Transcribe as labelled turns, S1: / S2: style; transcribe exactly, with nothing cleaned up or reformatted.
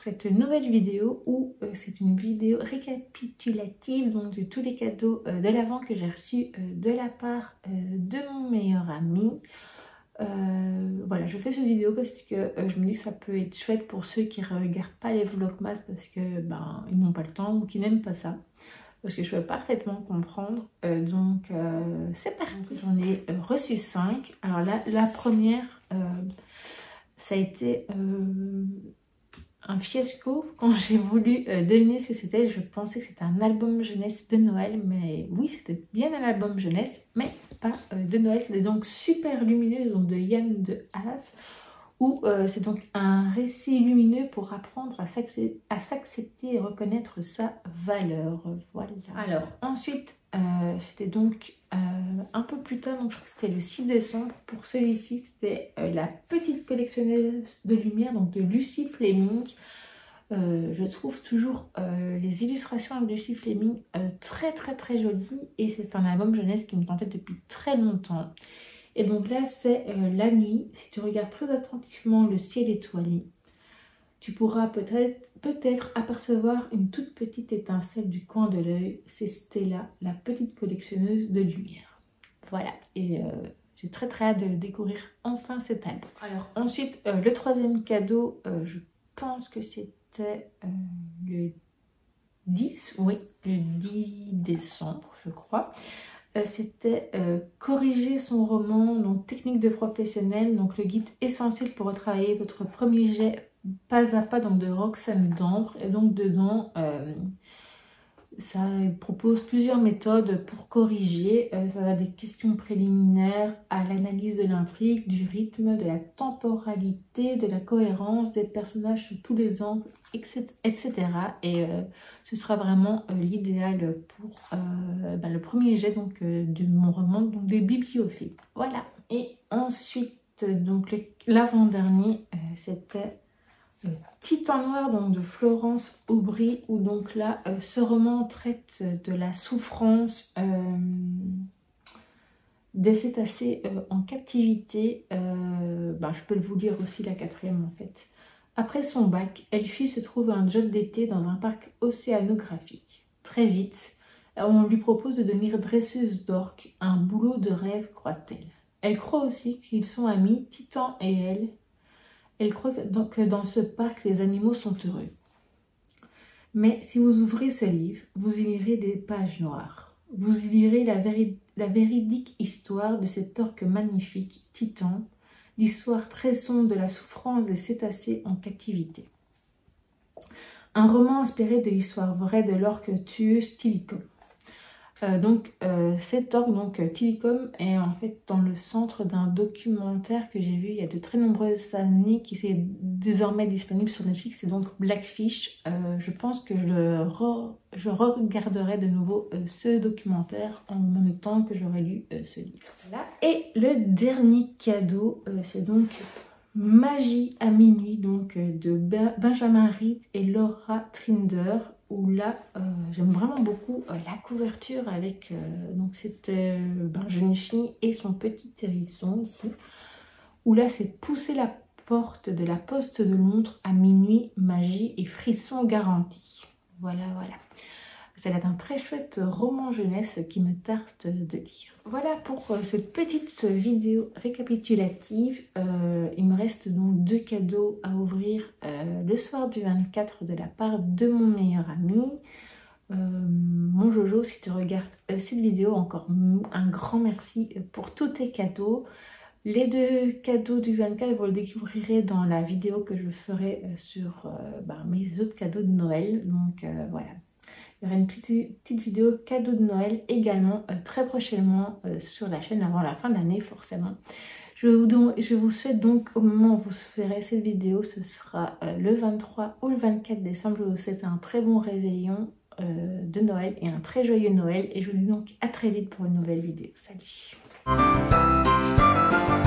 S1: cette nouvelle vidéo où euh, c'est une vidéo récapitulative donc de tous les cadeaux euh, de l'Avent que j'ai reçus euh, de la part euh, de mon meilleur ami. Euh, voilà, je fais cette vidéo parce que euh, je me dis que ça peut être chouette pour ceux qui ne regardent pas les vlogmas parce que ben ils n'ont pas le temps ou qui n'aiment pas ça. Parce que je peux parfaitement comprendre. Euh, donc euh, c'est parti. J'en ai euh, reçu cinq. Alors là, la première, euh, ça a été euh, un fiasco quand j'ai voulu euh, deviner ce que c'était. Je pensais que c'était un album jeunesse de Noël. Mais oui, c'était bien un album jeunesse, mais pas euh, de Noël. C'était donc Super Lumineux, donc de Yann de Haas. Où euh, c'est donc un récit lumineux pour apprendre à s'accepter et reconnaître sa valeur. Voilà. Alors ensuite, euh, c'était donc euh, un peu plus tard, donc je crois que c'était le six décembre. Pour celui-ci, c'était euh, la petite collectionneuse de lumière, donc de Lucie Fleming. Euh, je trouve toujours euh, les illustrations de Lucie Fleming euh, très très très jolies. Et c'est un album jeunesse qui me tentait depuis très longtemps. Et donc là, c'est euh, la nuit. Si tu regardes très attentivement le ciel étoilé, tu pourras peut-être peut-être apercevoir une toute petite étincelle du coin de l'œil. C'est Stella, la petite collectionneuse de lumière. Voilà, et euh, j'ai très très hâte de découvrir enfin cet album. Alors ensuite, euh, le troisième cadeau, euh, je pense que c'était euh, le dix, oui, le dix décembre, je crois. Euh, c'était euh, corriger son roman, donc technique de professionnel, donc le guide essentiel pour retravailler votre premier jet pas à pas, donc de Roxane Dambre. Et donc dedans, euh, ça propose plusieurs méthodes pour corriger. Euh, ça va des questions préliminaires à l'analyse de l'intrigue, du rythme, de la temporalité, de la cohérence des personnages sous tous les angles, et cetera. Et euh, ce sera vraiment euh, l'idéal pour euh, ben, le premier jet donc, euh, de mon roman, donc des bibliophiles. Voilà. Et ensuite, donc l'avant-dernier, euh, c'était euh, Titan Noir donc de Florence Aubry, où donc là, euh, ce roman traite de la souffrance euh, des cétacés euh, en captivité. Euh, ben, je peux vous lire aussi la quatrième en fait. Après son bac, elle fuit se trouve un job d'été dans un parc océanographique. Très vite, on lui propose de devenir dresseuse d'orques, un boulot de rêve, croit-elle. Elle croit aussi qu'ils sont amis, Titan et elle. Elle croit que dans ce parc, les animaux sont heureux. Mais si vous ouvrez ce livre, vous y lirez des pages noires. Vous y lirez la, véri la véridique histoire de cet orque magnifique, Titan, l'histoire très sombre de la souffrance des cétacés en captivité. Un roman inspiré de l'histoire vraie de l'orque tueuse Tilikum. Euh, donc euh, cet orque, donc Tilikum, est en fait dans le centre d'un documentaire que j'ai vu il y a de très nombreuses années, qui est désormais disponible sur Netflix, c'est donc Blackfish. Euh, je pense que je, re, je re-regarderai de nouveau euh, ce documentaire en même temps que j'aurai lu euh, ce livre. Voilà. Et le dernier cadeau, euh, c'est donc Magie à minuit, donc euh, de Benjamin Reed et Laura Trinder. Où là, euh, j'aime vraiment beaucoup euh, la couverture avec euh, donc cette euh, ben, jeune fille et son petit hérisson ici. Où là, c'est pousser la porte de la poste de Londres à minuit, magie et frisson garantis. Voilà, voilà. C'est un très chouette roman jeunesse qui me tarde de lire. Voilà pour euh, cette petite vidéo récapitulative. Euh, il me reste donc deux cadeaux à ouvrir euh, le soir du vingt-quatre de la part de mon meilleur ami. Euh, mon Jojo, si tu regardes euh, cette vidéo, encore un grand merci pour tous tes cadeaux. Les deux cadeaux du vingt-quatre, vous le découvrirez dans la vidéo que je ferai euh, sur euh, bah, mes autres cadeaux de Noël. Donc euh, voilà. Il y aura une petite, petite vidéo cadeau de Noël également euh, très prochainement euh, sur la chaîne avant la fin de l'année forcément. Je vous, donc, je vous souhaite donc au moment où vous verrez cette vidéo, ce sera euh, le vingt-trois ou le vingt-quatre décembre. Je vous souhaite un très bon réveillon euh, de Noël et un très joyeux Noël. Et je vous dis donc à très vite pour une nouvelle vidéo. Salut!